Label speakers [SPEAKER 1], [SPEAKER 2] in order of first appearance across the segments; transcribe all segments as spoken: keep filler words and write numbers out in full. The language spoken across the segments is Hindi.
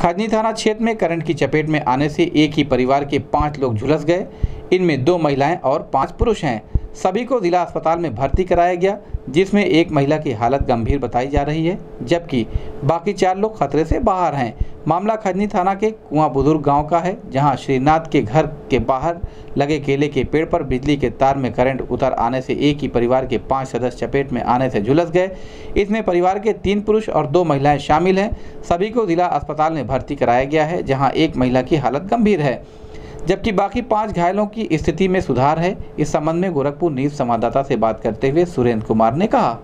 [SPEAKER 1] खजनी थाना क्षेत्र में करंट की चपेट में आने से एक ही परिवार के पाँच लोग झुलस गए। इनमें दो महिलाएं और पाँच पुरुष हैं। सभी को जिला अस्पताल में भर्ती कराया गया, जिसमें एक महिला की हालत गंभीर बताई जा रही है, जबकि बाकी चार लोग खतरे से बाहर हैं। मामला खजनी थाना के कुआं बुजुर्ग गांव का है, जहां श्रीनाथ के घर के बाहर लगे केले के पेड़ पर बिजली के तार में करंट उतर आने से एक ही परिवार के पांच सदस्य चपेट में आने से झुलस गए। इसमें परिवार के तीन पुरुष और दो महिलाएं शामिल हैं। सभी को जिला अस्पताल में भर्ती कराया गया है, जहाँ एक महिला की हालत गंभीर है, जबकि बाकी पांच घायलों की स्थिति में सुधार है। इस संबंध में गोरखपुर न्यूज संवाददाता से बात करते हुए सुरेंद्र कुमार ने कहा,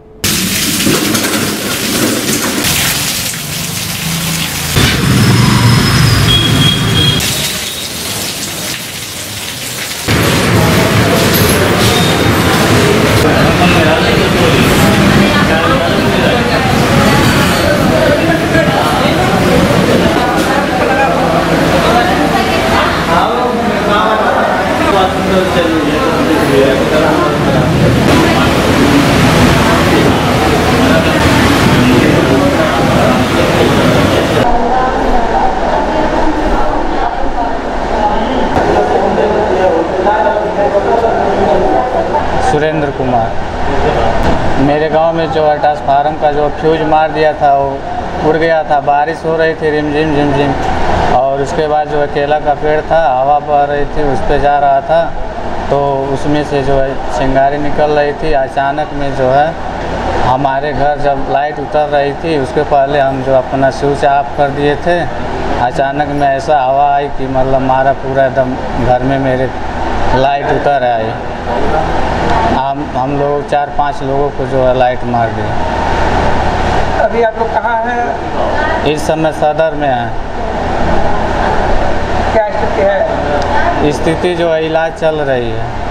[SPEAKER 2] सुरेंद्र कुमार। मेरे गांव में जो है ट्रांसफार्मर का जो फ्यूज मार दिया था वो उड़ गया था। बारिश हो रही थी रिमझिम झिमझिम, और उसके बाद जो है केला का पेड़ था, हवा बह रही थी, उस पर जा रहा था तो उसमें से जो है चिंगारी निकल रही थी। अचानक में जो है हमारे घर जब लाइट उतर रही थी, उसके पहले हम जो अपना स्विच ऑफ कर दिए थे। अचानक में ऐसा हवा आई कि मतलब हमारा पूरा एकदम घर में मेरे लाइट उतर आई। हम हम लोग चार पांच लोगों को जो है लाइट मार दी।
[SPEAKER 3] अभी आप लोग कहाँ हैं?
[SPEAKER 2] इस समय सदर में है।
[SPEAKER 3] क्या स्थिति है?
[SPEAKER 2] स्थिति जो है इलाज चल रही है।